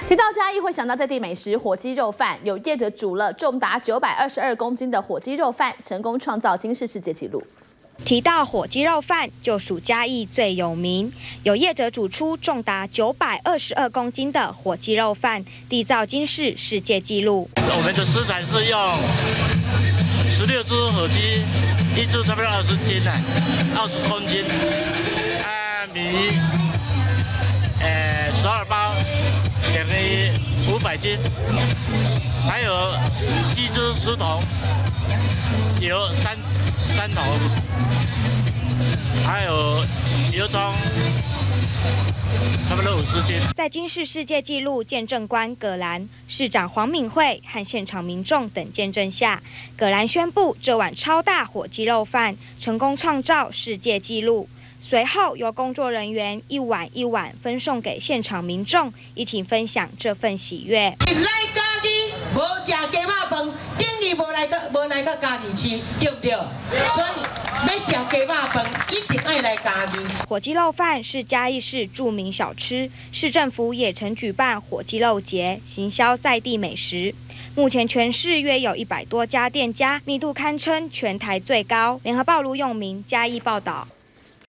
提到嘉义，会想到在地美食火鸡肉饭，有业者煮了重达922公斤的火鸡肉饭，成功创造金氏世界纪录。 提到火鸡肉饭，就属嘉义最有名。有业者煮出重达922公斤的火鸡肉饭，缔造金氏世界纪录。 我们的食材是用16只火鸡，一只差不多20斤呢，20公斤。米12包等于500斤，还有7只石头，有3桶，还有油葱，差不多50斤。 在金氏世界纪录见证官葛兰、市长黄敏惠和现场民众等见证下，葛兰宣布这碗超大火鸡肉饭成功创造世界纪录。随后由工作人员一碗一碗分送给现场民众，一起分享这份喜悦。 来家己无食鸡肉饭，等于无来个家己吃，对不对？所以要食鸡肉饭，一定爱来家己。 火鸡肉饭是嘉义市著名小吃，市政府也曾举办火鸡肉节，行销在地美食。目前全市约有100多家店家，密度堪称全台最高。联合报卢永明嘉义报道。